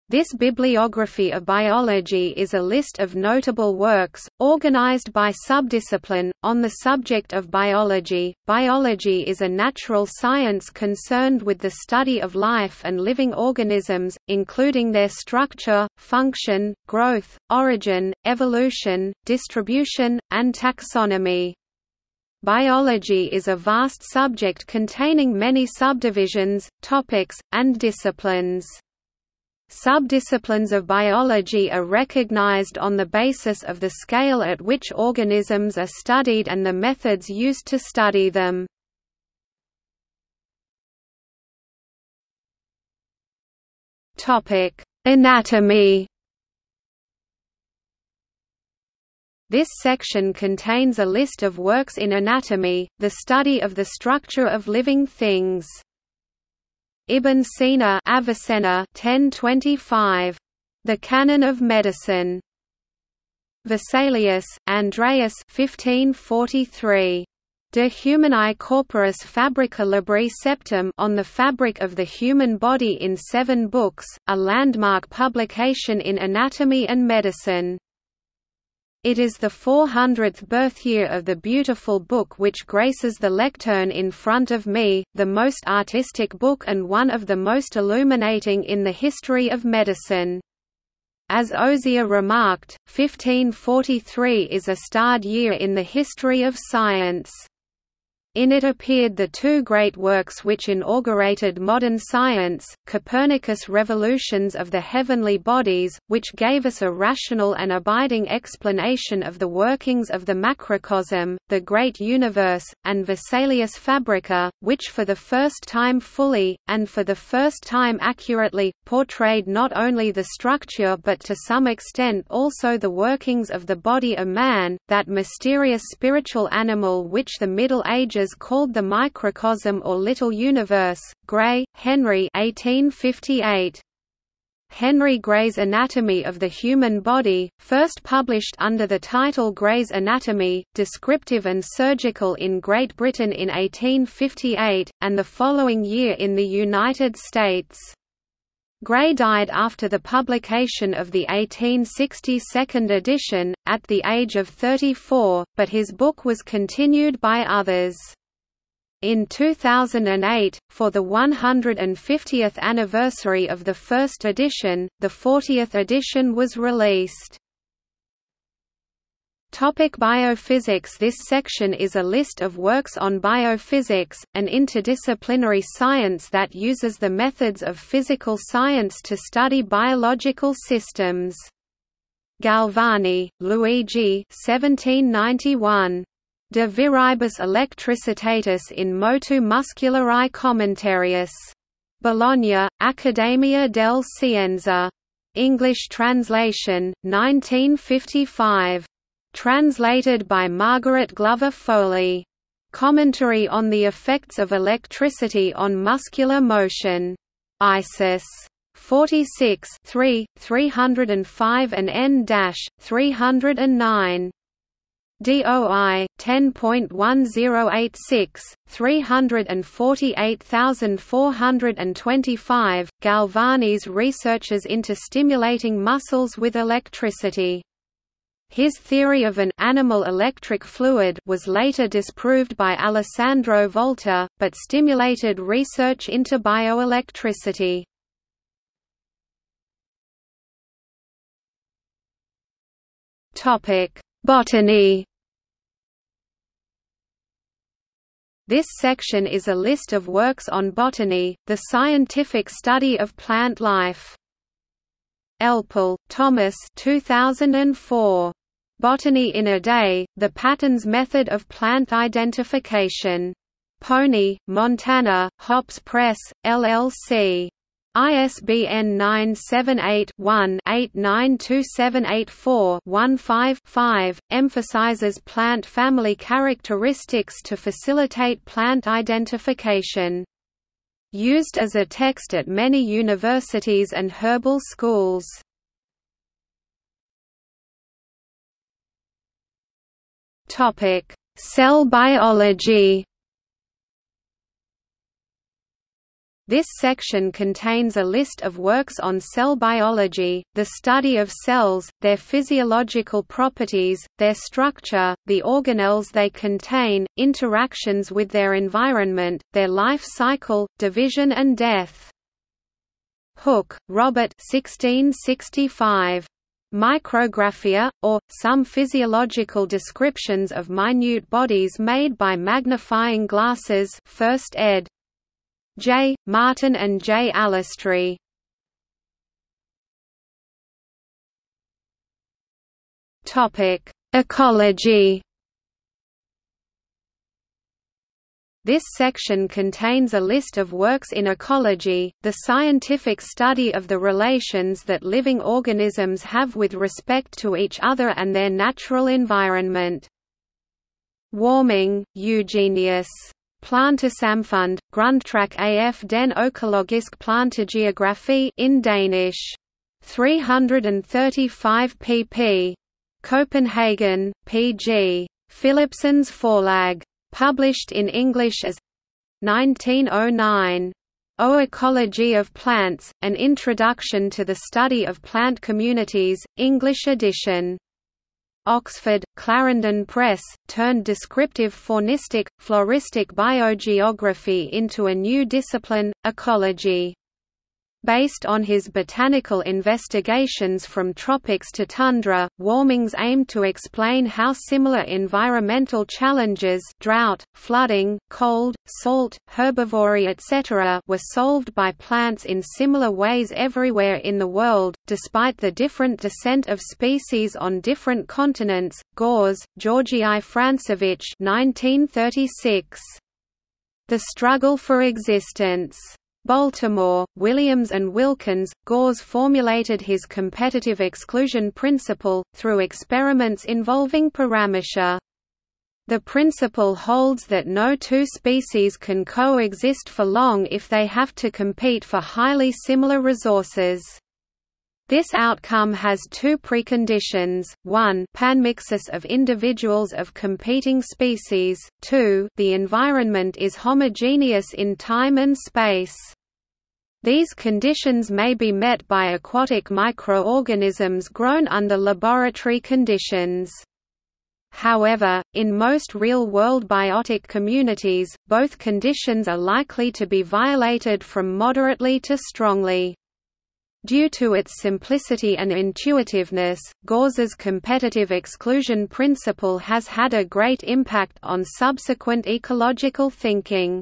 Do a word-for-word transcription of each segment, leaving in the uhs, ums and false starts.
This bibliography of biology is a list of notable works, organized by subdiscipline, on the subject of biology. Biology is a natural science concerned with the study of life and living organisms, including their structure, function, growth, origin, evolution, distribution, and taxonomy. Biology is a vast subject containing many subdivisions, topics, and disciplines. Subdisciplines of biology are recognized on the basis of the scale at which organisms are studied and the methods used to study them. Topic: Anatomy. This section contains a list of works in anatomy, the study of the structure of living things. Ibn Sina, Avicenna, ten twenty-five. The Canon of Medicine. Vesalius, Andreas, fifteen forty-three. De Humani Corporis Fabrica Libri Septem, on the fabric of the human body in seven books, a landmark publication in anatomy and medicine. It is the four hundredth birthyear of the beautiful book which graces the lectern in front of me, the most artistic book and one of the most illuminating in the history of medicine. As Osier remarked, fifteen forty-three is a starred year in the history of science. In it appeared the two great works which inaugurated modern science, Copernicus' Revolutions of the Heavenly Bodies, which gave us a rational and abiding explanation of the workings of the macrocosm, the great universe, and Vesalius' Fabrica, which for the first time fully, and for the first time accurately, portrayed not only the structure but to some extent also the workings of the body of man, that mysterious spiritual animal which the Middle Ages called the microcosm or little universe. Gray, Henry eighteen fifty-eight. Henry Gray's Anatomy of the Human Body, first published under the title Gray's Anatomy, Descriptive and Surgical in Great Britain in eighteen fifty-eight, and the following year in the United States. Gray died after the publication of the eighteen sixty second edition, at the age of thirty-four, but his book was continued by others. In two thousand eight, for the one hundred fiftieth anniversary of the first edition, the fortieth edition was released. Topic: Biophysics. This section is a list of works on biophysics, an interdisciplinary science that uses the methods of physical science to study biological systems. Galvani, Luigi seventeen ninety-one. De viribus electricitatis in motu musculari commentarius. Bologna, Accademia delle Scienze. English translation, nineteen fifty-five. Translated by Margaret Glover Foley. Commentary on the effects of electricity on muscular motion. Isis. forty-six three, three oh five and N three oh nine. D O I ten point one zero eight six, three forty-eight four twenty-five. Galvani's researches into stimulating muscles with electricity. His theory of an animal electric fluid was later disproved by Alessandro Volta, but stimulated research into bioelectricity. Topic: Botany. This section is a list of works on botany, the scientific study of plant life. Elpel, Thomas two thousand four. Botany in a Day, The Patton's Method of Plant Identification. Pony, Montana, Hops Press, L L C. I S B N nine seven eight, one, eight nine two seven eight four, one five, five, emphasizes plant family characteristics to facilitate plant identification. Used as a text at many universities and herbal schools. Topic: Cell biology. This section contains a list of works on cell biology, the study of cells, their physiological properties, their structure, the organelles they contain, interactions with their environment, their life cycle, division and death. Hooke, Robert sixteen sixty-five. Micrographia, or, Some Physiological Descriptions of Minute Bodies Made by Magnifying Glasses, first ed. J. Martin and J. Allistry. Topic: Ecology. This section contains a list of works in ecology, the scientific study of the relations that living organisms have with respect to each other and their natural environment. Warming, Eugenius. Plantesamfund, Grundtræk af den økologisk plantegeografi in Danish. three thirty-five pp. Copenhagen, P G. Philipsens Forlag. Published in English as nineteen oh nine. O Ecology of Plants, An Introduction to the Study of Plant Communities, English edition. Oxford, Clarendon Press, turned descriptive faunistic, floristic biogeography into a new discipline, ecology. Based on his botanical investigations from tropics to tundra, Warmings aimed to explain how similar environmental challenges drought, flooding, cold, salt, herbivory et cetera were solved by plants in similar ways everywhere in the world, despite the different descent of species on different continents. Gause, Georgii Francevich nineteen thirty-six. The Struggle for Existence. Baltimore, Williams and Wilkins. Gause formulated his competitive exclusion principle, through experiments involving paramecia. The principle holds that no two species can coexist for long if they have to compete for highly similar resources. This outcome has two preconditions: one, panmixis of individuals of competing species; two, the environment is homogeneous in time and space. These conditions may be met by aquatic microorganisms grown under laboratory conditions. However, in most real-world biotic communities, both conditions are likely to be violated from moderately to strongly. Due to its simplicity and intuitiveness, Gause's competitive exclusion principle has had a great impact on subsequent ecological thinking.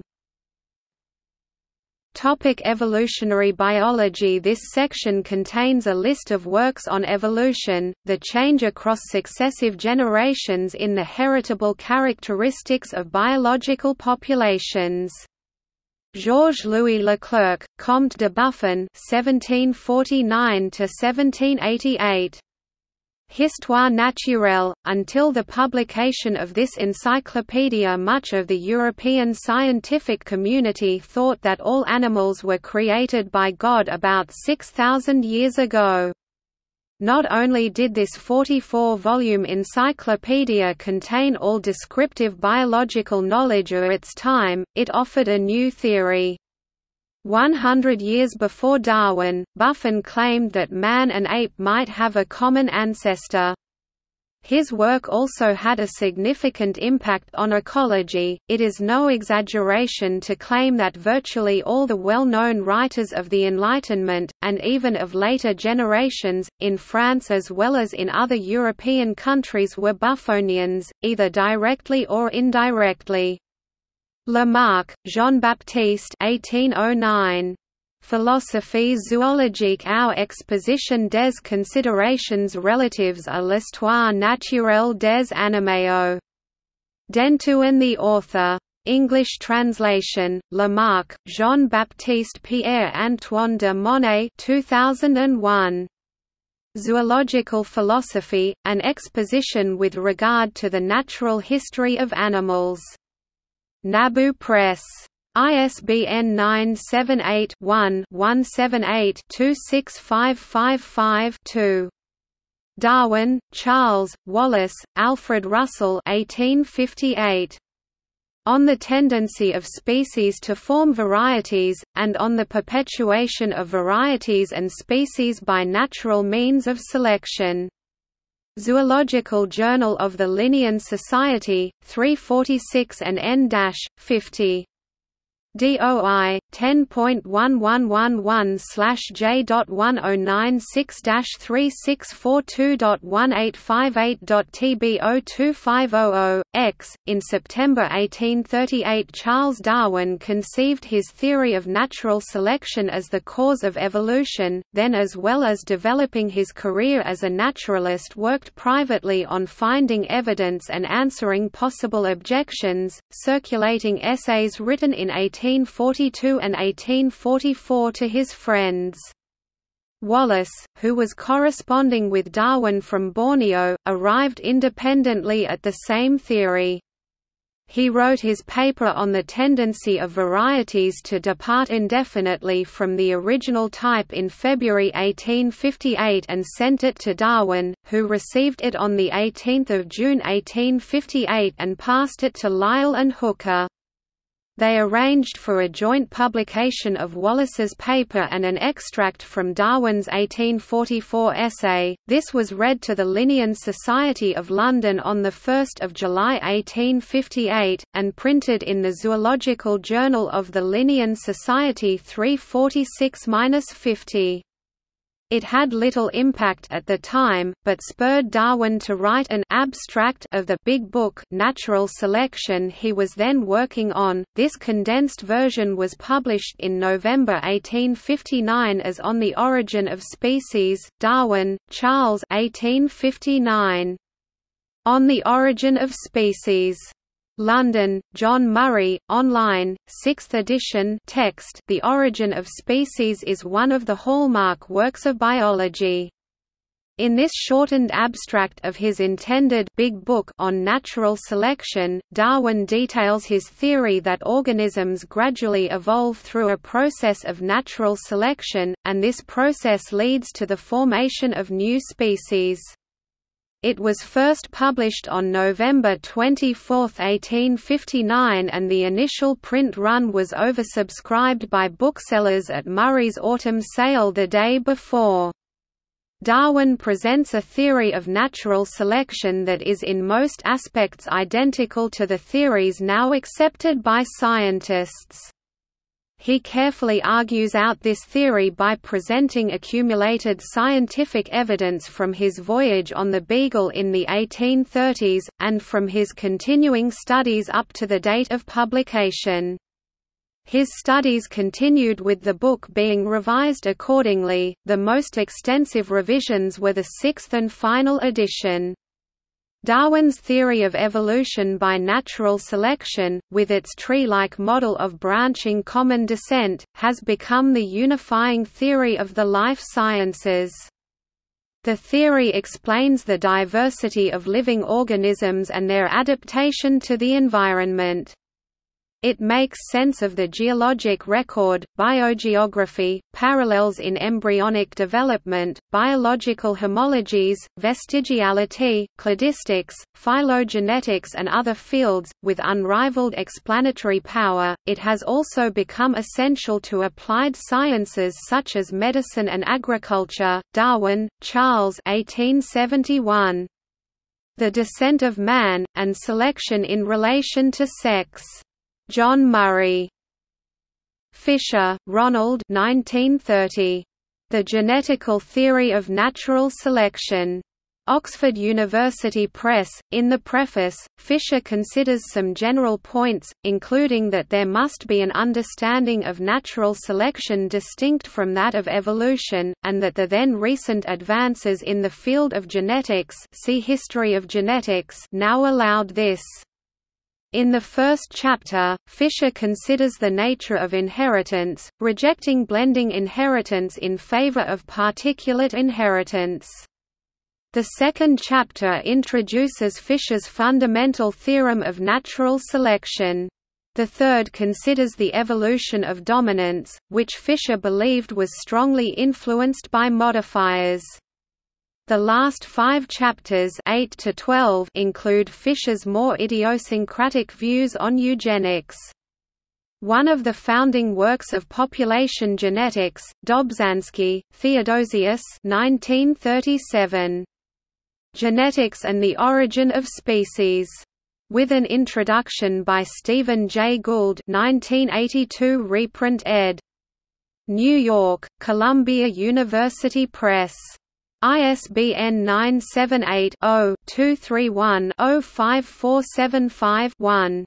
Topic: Evolutionary biology. This section contains a list of works on evolution, the change across successive generations in the heritable characteristics of biological populations. Georges-Louis Leclerc, Comte de Buffon (seventeen forty-nine to seventeen eighty-eight). Histoire naturelle. Until the publication of this encyclopedia, much of the European scientific community thought that all animals were created by God about six thousand years ago. Not only did this forty-four volume encyclopedia contain all descriptive biological knowledge of its time, it offered a new theory. One hundred years before Darwin, Buffon claimed that man and ape might have a common ancestor. His work also had a significant impact on ecology. It is no exaggeration to claim that virtually all the well-known writers of the Enlightenment, and even of later generations, in France as well as in other European countries, were Buffonians, either directly or indirectly. Lamarck, Jean-Baptiste eighteen oh nine. Philosophie zoologique aux expositions des considérations relatives à l'histoire naturelle des animaux. Dentuin the author. English translation, Lamarck, Jean-Baptiste Pierre-Antoine de Monet two thousand one. Zoological Philosophy, an exposition with regard to the natural history of animals. Nabu Press. I S B N nine seven eight, one, one seven eight, two six five five five, two. Darwin, Charles, Wallace, Alfred Russell eighteen fifty-eight. on the tendency of species to form varieties, and on the perpetuation of varieties and species by natural means of selection. Zoological Journal of the Linnean Society, three forty-six and N fifty. D O I ten point one one one one slash J one oh nine six dash three six four two dot one eight five eight dot T B zero two five zero zero X. In September eighteen thirty-eight, Charles Darwin conceived his theory of natural selection as the cause of evolution. Then, as well as developing his career as a naturalist, worked privately on finding evidence and answering possible objections, circulating essays written in eighteen forty-two and eighteen forty-four to his friends. Wallace, who was corresponding with Darwin from Borneo, arrived independently at the same theory. He wrote his paper on the tendency of varieties to depart indefinitely from the original type in February eighteen fifty-eight and sent it to Darwin, who received it on the eighteenth of June eighteen fifty-eight and passed it to Lyell and Hooker. They arranged for a joint publication of Wallace's paper and an extract from Darwin's eighteen forty-four essay. This was read to the Linnean Society of London on the first of July eighteen fifty-eight, and printed in the Zoological Journal of the Linnean Society three forty-six to fifty. It had little impact at the time, but spurred Darwin to write an abstract of the Big Book Natural Selection he was then working on. This condensed version was published in November eighteen fifty-nine as On the Origin of Species. Darwin, Charles eighteen fifty-nine. On the Origin of Species. London, John Murray, online, sixth edition text. The Origin of Species is one of the hallmark works of biology. In this shortened abstract of his intended Big Book on natural selection, Darwin details his theory that organisms gradually evolve through a process of natural selection, and this process leads to the formation of new species. It was first published on November twenty-fourth eighteen fifty-nine, and the initial print run was oversubscribed by booksellers at Murray's autumn sale the day before. Darwin presents a theory of natural selection that is in most aspects identical to the theories now accepted by scientists. He carefully argues out this theory by presenting accumulated scientific evidence from his voyage on the Beagle in the eighteen thirties, and from his continuing studies up to the date of publication. His studies continued, with the book being revised accordingly. The most extensive revisions were the sixth and final edition. Darwin's theory of evolution by natural selection, with its tree-like model of branching common descent, has become the unifying theory of the life sciences. The theory explains the diversity of living organisms and their adaptation to the environment. It makes sense of the geologic record, biogeography, parallels in embryonic development, biological homologies, vestigiality, cladistics, phylogenetics, and other fields. With unrivaled explanatory power, it has also become essential to applied sciences such as medicine and agriculture. Darwin, Charles eighteen seventy-one. The Descent of Man, and Selection in Relation to Sex. John Murray. Fisher, Ronald nineteen thirty. The Genetical Theory of Natural Selection. Oxford University Press. In the preface, Fisher considers some general points, including that there must be an understanding of natural selection distinct from that of evolution, and that the then recent advances in the field of genetics, see History of Genetics, now allowed this. In the first chapter, Fisher considers the nature of inheritance, rejecting blending inheritance in favor of particulate inheritance. The second chapter introduces Fisher's fundamental theorem of natural selection. The third considers the evolution of dominance, which Fisher believed was strongly influenced by modifiers. The last five chapters eight to twelve include Fisher's more idiosyncratic views on eugenics. One of the founding works of population genetics, Dobzhansky, Theodosius nineteen thirty-seven. Genetics and the Origin of Species. With an introduction by Stephen J. Gould nineteen eighty-two, reprint ed. New York, Columbia University Press. I S B N nine seven eight, zero, two three one, zero five four seven five, one.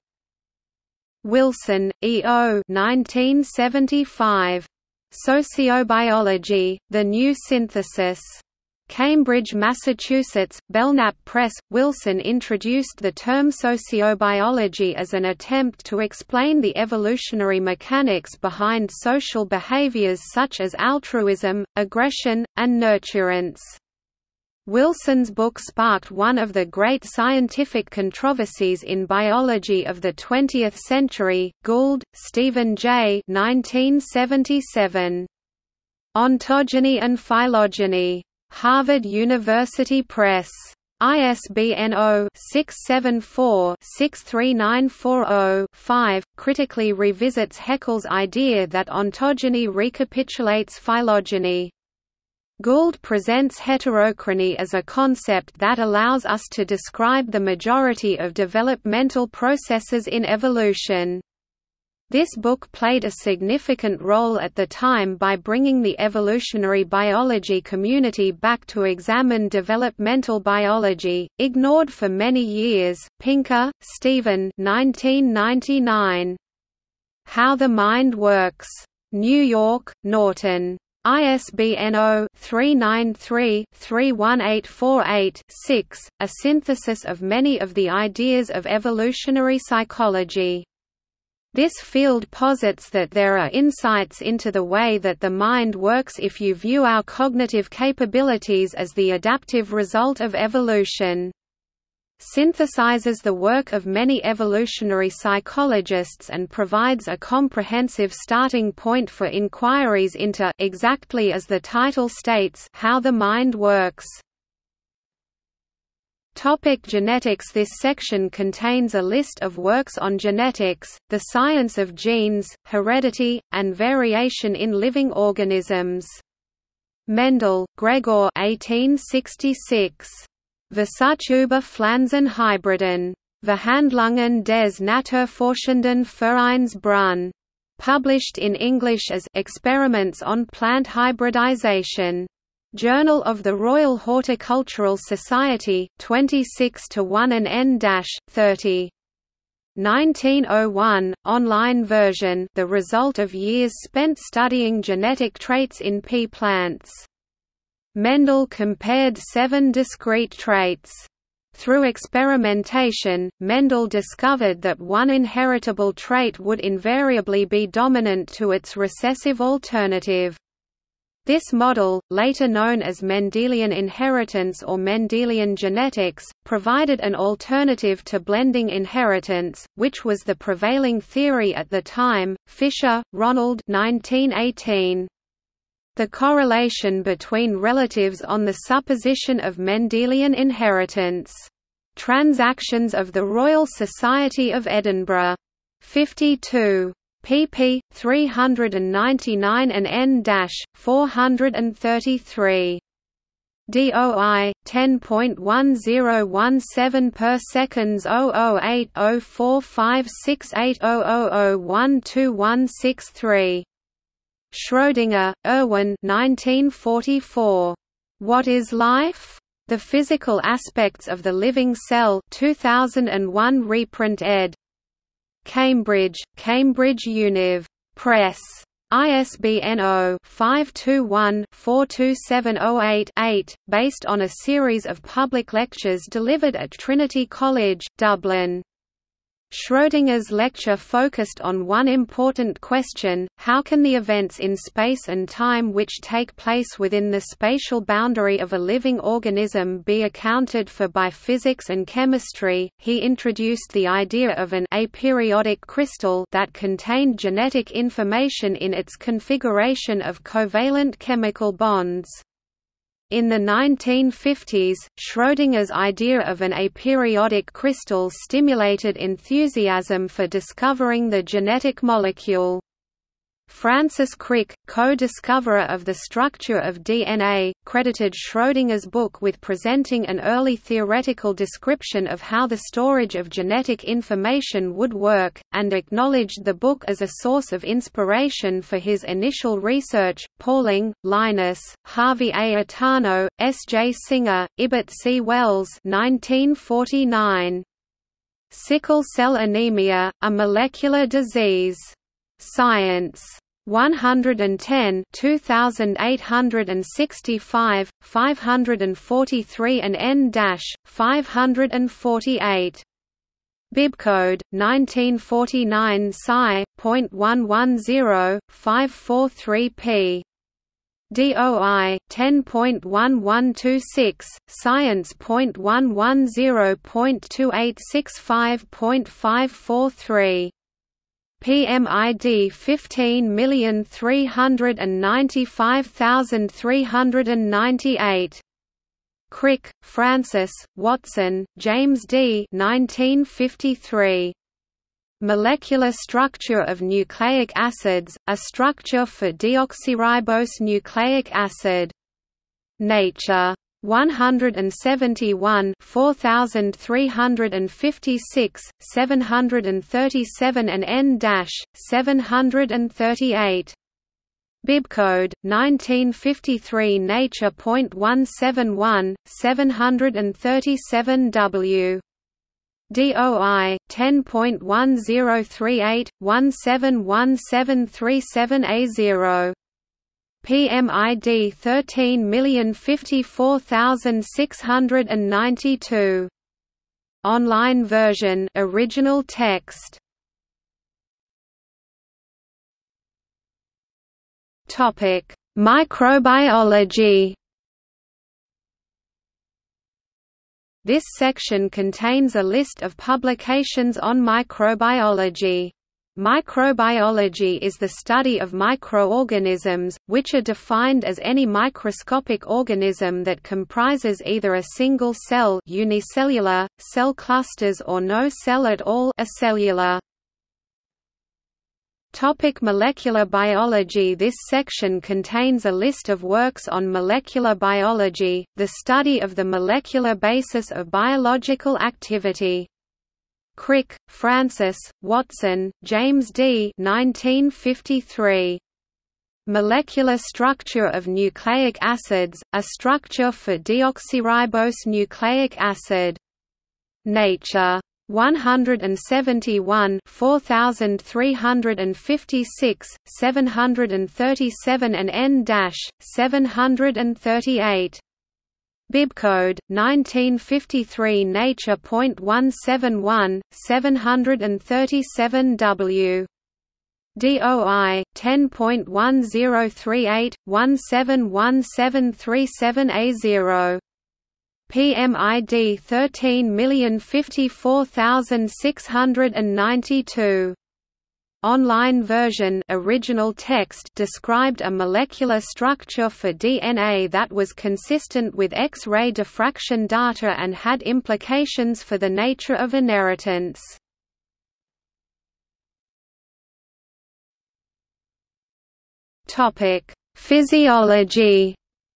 Wilson, E O nineteen seventy-five. Sociobiology, The New Synthesis. Cambridge, Massachusetts, Belknap Press. Wilson introduced the term sociobiology as an attempt to explain the evolutionary mechanics behind social behaviors such as altruism, aggression, and nurturance. Wilson's book sparked one of the great scientific controversies in biology of the twentieth century. Gould, Stephen J. nineteen seventy-seven. Ontogeny and Phylogeny. Harvard University Press. I S B N zero six seven four, six three nine four zero, five, critically revisits Haeckel's idea that ontogeny recapitulates phylogeny. Gould presents heterochrony as a concept that allows us to describe the majority of developmental processes in evolution. This book played a significant role at the time by bringing the evolutionary biology community back to examine developmental biology, ignored for many years. Pinker, Stephen nineteen ninety-nine. How the Mind Works. New York, Norton. I S B N zero three nine three, three one eight four eight, six, a synthesis of many of the ideas of evolutionary psychology. This field posits that there are insights into the way that the mind works if you view our cognitive capabilities as the adaptive result of evolution. Synthesizes the work of many evolutionary psychologists and provides a comprehensive starting point for inquiries into, exactly as the title states, how the mind works. Topic: genetics. This section contains a list of works on genetics, the science of genes, heredity, and variation in living organisms. Mendel, Gregor eighteen sixty-six. Versuch über Pflanzenhybriden. Verhandlungen des Naturforschenden Vereins Brunn. Published in English as Experiments on Plant Hybridization. Journal of the Royal Horticultural Society, twenty-six to one and N thirty. nineteen oh one, online version, the result of years spent studying genetic traits in pea plants. Mendel compared seven discrete traits. Through experimentation, Mendel discovered that one inheritable trait would invariably be dominant to its recessive alternative. This model, later known as Mendelian inheritance or Mendelian genetics, provided an alternative to blending inheritance, which was the prevailing theory at the time. Fisher, Ronald nineteen eighteen. The correlation between relatives on the supposition of Mendelian inheritance. Transactions of the Royal Society of Edinburgh. fifty-two. pp. three ninety-nine and N four thirty-three. D O I ten point one zero one seven per seconds zero zero eight zero four five six eight zero zero zero one two one six three. Schrödinger, Erwin nineteen forty-four. What is Life? The Physical Aspects of the Living Cell two thousand one, reprint ed. Cambridge, Cambridge Univ. Press. I S B N zero five two one, four two seven zero eight eight, based on a series of public lectures delivered at Trinity College, Dublin. Schrödinger's lecture focused on one important question: how can the events in space and time which take place within the spatial boundary of a living organism be accounted for by physics and chemistry? He introduced the idea of an aperiodic crystal that contained genetic information in its configuration of covalent chemical bonds. In the nineteen fifties, Schrödinger's idea of an aperiodic crystal stimulated enthusiasm for discovering the genetic molecule. Francis Crick, co-discoverer of the structure of D N A, credited Schrödinger's book with presenting an early theoretical description of how the storage of genetic information would work, and acknowledged the book as a source of inspiration for his initial research. Pauling, Linus, Harvey A. Atano, S. J. Singer, Ibbott C. Wells nineteen forty-nine. Sickle cell anemia, a molecular disease. Science. one ten, two thousand eight hundred sixty-five, five hundred forty-three and N five hundred forty-eight. Bibcode nineteen forty-nine Sci. one ten, five forty-three p. D O I ten point one one two six, Science point one ten point two eight six five point five four three. P M I D fifteen million three hundred ninety-five thousand three hundred ninety-eight. Crick, Francis, Watson, James D. nineteen fifty-three. Molecular structure of nucleic acids, a structure for deoxyribose nucleic acid. Nature. one seventy-one, four thousand three hundred fifty-six, seven hundred thirty-seven and N seven hundred thirty-eight. Bibcode nineteen fifty-three Nature point one seventy-one, seven hundred thirty-seven W. D O I ten point one zero three eight, one seven one seven three seven A zero. P M I D thirteen million fifty-four thousand six hundred ninety-two. Online version, original text. Topic: Microbiology. This section contains a list of publications on microbiology. Microbiology is the study of microorganisms, which are defined as any microscopic organism that comprises either a single cell unicellular, cell clusters or no cell at all acellular. Topic: Molecular biology. This section contains a list of works on molecular biology, the study of the molecular basis of biological activity. Crick, Francis, Watson, James D. nineteen fifty-three. Molecular structure of nucleic acids, a structure for deoxyribose nucleic acid. Nature. one seventy-one, four thousand three hundred fifty-six, seven hundred thirty-seven and N seven hundred thirty-eight. Bibcode nineteen fifty-three Nature point one seventy-one, seven hundred thirty-seven W. D O I ten point one zero three eight, one seven one seven three seven A zero. P M I D thirteen million fifty-four thousand six hundred ninety-two. Online version, original text, described a molecular structure for D N A that was consistent with X-ray diffraction data and had implications for the nature of inheritance. Topic: Physiology.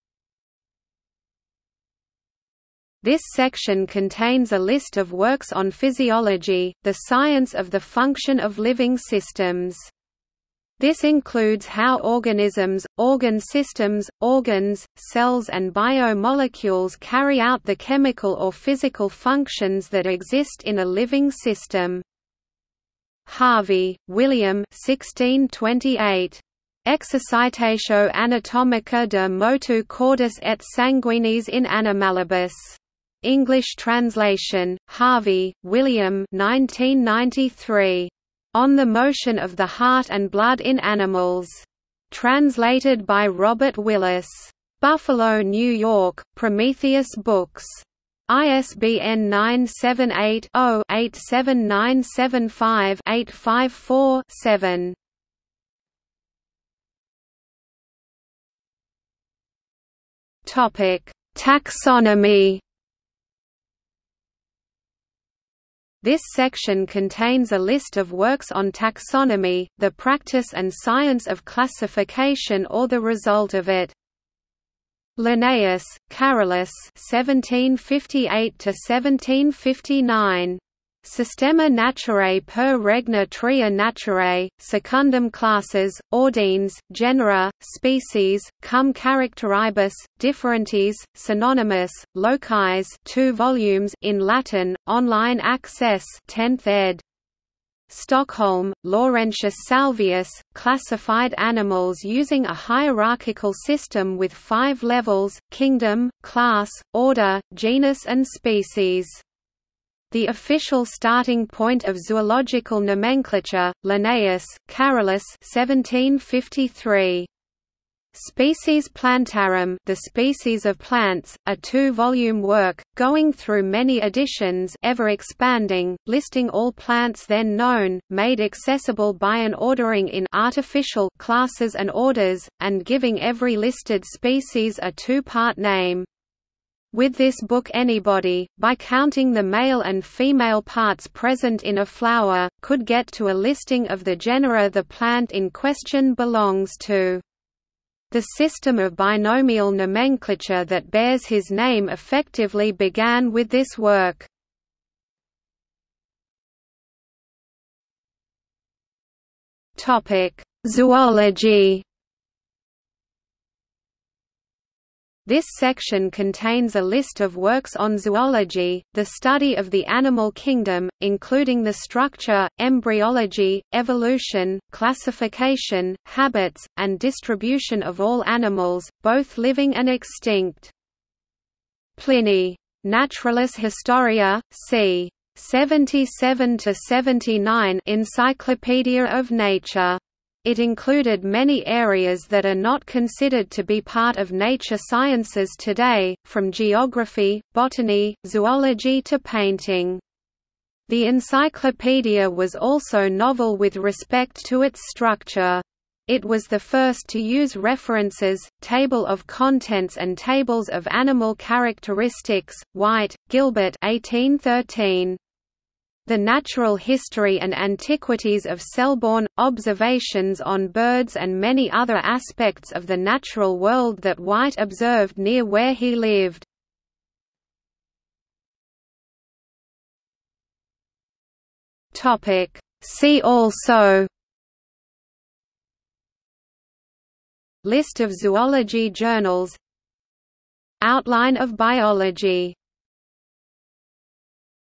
This section contains a list of works on physiology, the science of the function of living systems. This includes how organisms, organ systems, organs, cells and biomolecules carry out the chemical or physical functions that exist in a living system. Harvey, William sixteen twenty-eight. Exercitatio anatomica de motu cordis et sanguinis in animalibus. English translation, Harvey, William nineteen ninety-three. On the Motion of the Heart and Blood in Animals. Translated by Robert Willis. Buffalo, New York, Prometheus Books. I S B N nine seven eight, zero, eight seven nine seven five, eight five four, seven. Taxonomy. This section contains a list of works on taxonomy, the practice and science of classification or the result of it. Linnaeus, Carolus (seventeen fifty-eight to seventeen fifty-nine). Systema Naturae per regna tria naturae, secundum classes, ordines, genera, species, cum characteribus, differentes, synonymous, locis, two volumes in Latin, online access, tenth ed. Stockholm, Laurentius Salvius, classified animals using a hierarchical system with five levels: kingdom, class, order, genus and species. The official starting point of zoological nomenclature, Linnaeus, Carolus seventeen fifty-three. Species Plantarum, The Species of Plants, a two-volume work, going through many editions, ever expanding, listing all plants then known, made accessible by an ordering in artificial classes and orders, and giving every listed species a two-part name. With this book anybody, by counting the male and female parts present in a flower, could get to a listing of the genera the plant in question belongs to. The system of binomial nomenclature that bears his name effectively began with this work. Zoology. This section contains a list of works on zoology, the study of the animal kingdom, including the structure, embryology, evolution, classification, habits, and distribution of all animals, both living and extinct. Pliny. Naturalis Historia, c. seventy-seven to seventy-nine, Encyclopedia of Nature. It included many areas that are not considered to be part of nature sciences today, from geography, botany, zoology to painting. The encyclopedia was also novel with respect to its structure. It was the first to use references, table of contents and tables of animal characteristics. White, Gilbert eighteen thirteen. The Natural History and Antiquities of Selborne – Observations on birds and many other aspects of the natural world that White observed near where he lived. See also: List of zoology journals, Outline of biology.